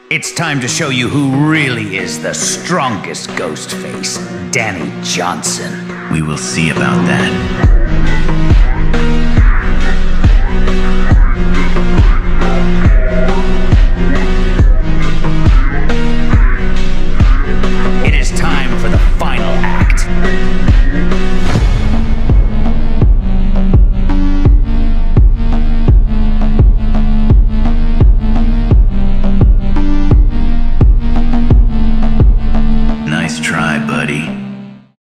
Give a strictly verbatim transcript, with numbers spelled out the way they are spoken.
It's time to show you who really is the strongest ghost face. Danny Johnson. We will see about that.